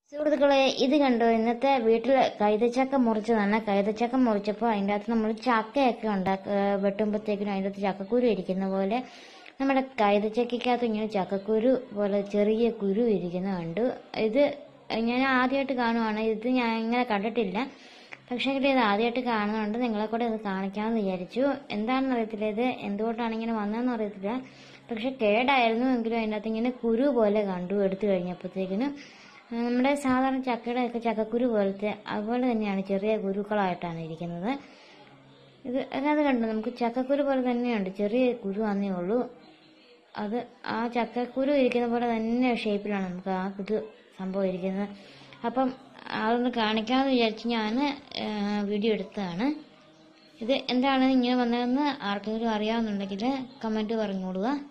സുഹൃത്തുക്കളെ, ഇത് കണ്ടോ? ഇന്നത്തെ വീട്ടിൽ കൈതച്ചക്ക മുറിച്ചതാണ്. കൈതച്ചക്ക മുറിച്ചപ്പോൾ അതിൻ്റെ അകത്ത് നമ്മൾ ചക്കയൊക്കെ വെട്ടുമ്പോഴത്തേക്കിനും അതിൻ്റെ അകത്ത് ചക്കക്കുരു ഇരിക്കുന്ന പോലെ നമ്മുടെ കൈതച്ചക്കകത്ത് ഇങ്ങനെ ചക്കക്കുരു പോലെ ചെറിയ കുരു ഇരിക്കുന്ന കണ്ടു. ഇത് ഞാൻ ആദ്യമായിട്ട് കാണുവാണ്. ഇത് ഞാൻ ഇങ്ങനെ കണ്ടിട്ടില്ല. പക്ഷേ ഇത് ആദ്യമായിട്ട് കാണുന്നുണ്ട്. നിങ്ങളെ കൂടെ ഇത് കാണിക്കാമെന്ന് വിചാരിച്ചു. എന്താണെന്ന് അറിയത്തില്ല, ഇത് എന്തുകൊണ്ടാണ് ഇങ്ങനെ വന്നതെന്ന് അറിയത്തില്ല. പക്ഷെ കേടായിരുന്നു എങ്കിലും അതിൻ്റെ അകത്ത് ഇങ്ങനെ കുരു പോലെ കണ്ടു. എടുത്തു കഴിഞ്ഞപ്പോഴത്തേക്കിനും നമ്മുടെ സാധാരണ ചക്കയുടെ ഒക്കെ ചക്കക്കുരു പോലത്തെ അതുപോലെ തന്നെയാണ്, ചെറിയ കുരുക്കളായിട്ടാണ് ഇരിക്കുന്നത്. അത് കണ്ടു, നമുക്ക് ചക്കക്കുരു പോലെ തന്നെയുണ്ട്, ചെറിയ കുരു വന്നേ ഉള്ളൂ. അത് ആ ചക്കക്കുരു ഇരിക്കുന്ന പോലെ തന്നെ ഷേപ്പിലാണ് നമുക്ക് ആ സംഭവം ഇരിക്കുന്നത്. അപ്പം അതൊന്ന് കാണിക്കാമെന്ന് വിചാരിച്ച് ഞാൻ വീഡിയോ എടുത്തതാണ്. ഇത് എന്താണ് ഇങ്ങനെ വന്നതെന്ന് ആർക്കെങ്കിലും അറിയാവുന്നുണ്ടെങ്കിൽ കമൻറ്റ് പറഞ്ഞോളുക.